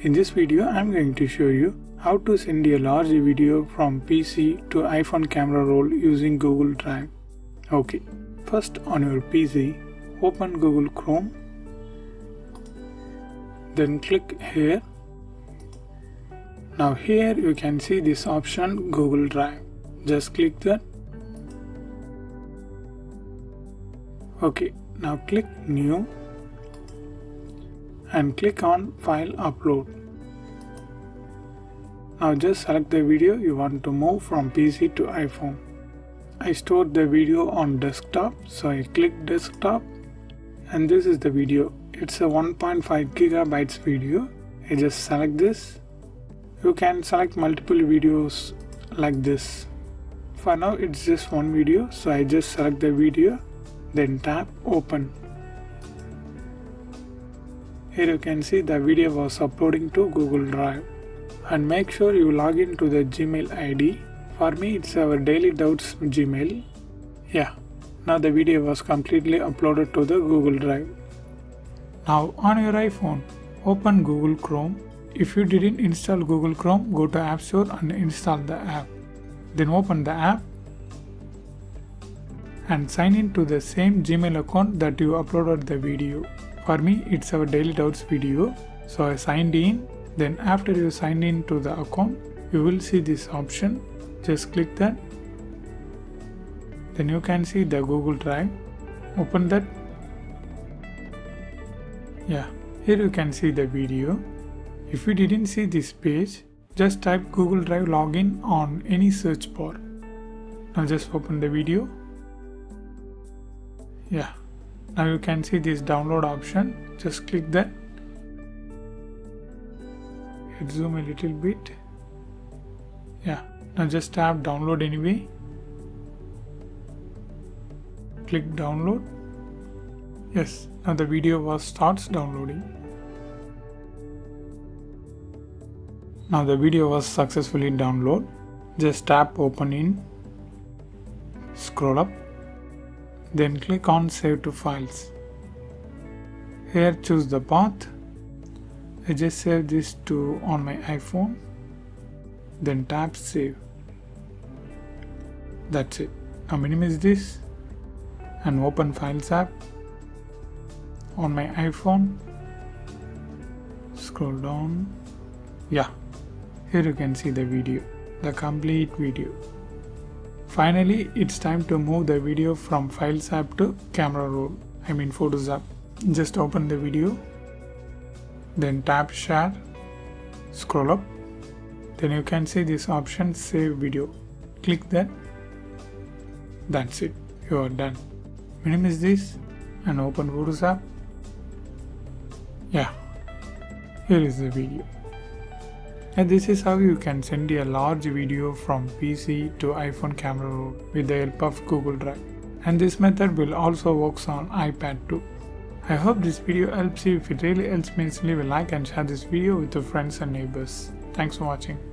In this video, I am going to show you how to send a large video from PC to iPhone camera roll using Google Drive. Okay, first on your PC, open Google Chrome, then click here. Now here you can see this option Google Drive. Just click that. Okay, now click New and click on File Upload. Now just select the video you want to move from PC to iPhone. I stored the video on desktop, so I click desktop and this is the video. It's a 1.5 gigabytes video. I just select this. You can select multiple videos like this. For now it's just one video, so I just select the video, then tap open. Here you can see the video was uploading to Google Drive. And make sure you log in to the Gmail ID. For me it's our Daily Doubts Gmail. Yeah, now the video was completely uploaded to the Google Drive. Now on your iPhone, open Google Chrome. If you didn't install Google Chrome, go to App Store and install the app. Then open the app and sign in to the same Gmail account that you uploaded the video. For me it's our Daily Doubts video, so I signed in. Then after you sign in to the account, you will see this option. Just click that. Then you can see the Google Drive. Open that. Yeah, here you can see the video. If you didn't see this page, just type Google Drive login on any search bar. Now just open the video. Yeah, now you can see this download option. Just click that. Zoom a little bit. Yeah, now just tap download anyway. Click download. Yes, now the video starts downloading. Now the video was successfully downloaded. Just tap open in. Scroll up. Then click on save to files. Here choose the path. I just save this to on my iPhone. Then tap save. That's it. Now minimize this and open Files app. On my iPhone, scroll down. Yeah, here you can see the video, the complete video. Finally, it's time to move the video from Files app to Camera Roll, Photos app. Just open the video. Then tap share, scroll up, then you can see this option save video. Click that. That's it, you are done. Minimize this and open Photos app. Yeah, here is the video. And this is how you can send a large video from PC to iPhone camera roll with the help of Google Drive. And this method will also work on iPad too. I hope this video helps you. If it really helps me, leave a like and share this video with your friends and neighbors. Thanks for watching.